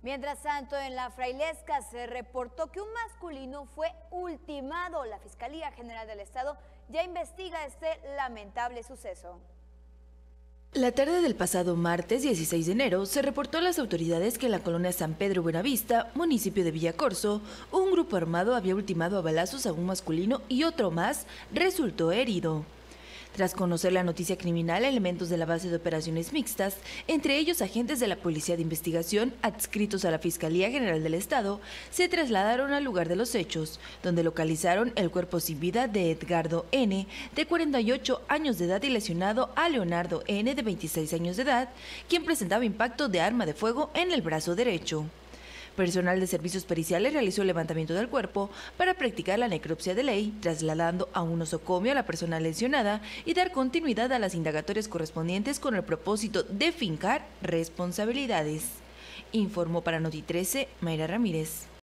Mientras tanto, en la Frailesca se reportó que un masculino fue ultimado. La Fiscalía General del Estado ya investiga este lamentable suceso. La tarde del pasado martes 16 de enero se reportó a las autoridades que en la colonia San Pedro Buenavista, municipio de Villacorso, un grupo armado había ultimado a balazos a un masculino y otro más resultó herido. Tras conocer la noticia criminal, elementos de la base de operaciones mixtas, entre ellos agentes de la Policía de Investigación adscritos a la Fiscalía General del Estado, se trasladaron al lugar de los hechos, donde localizaron el cuerpo sin vida de Edgardo N., de 48 años de edad, y lesionado a Leonardo N., de 26 años de edad, quien presentaba impacto de arma de fuego en el brazo derecho. Personal de servicios periciales realizó el levantamiento del cuerpo para practicar la necropsia de ley, trasladando a un nosocomio a la persona lesionada y dar continuidad a las indagatorias correspondientes con el propósito de fincar responsabilidades. Informó para Noti 13, Mayra Ramírez.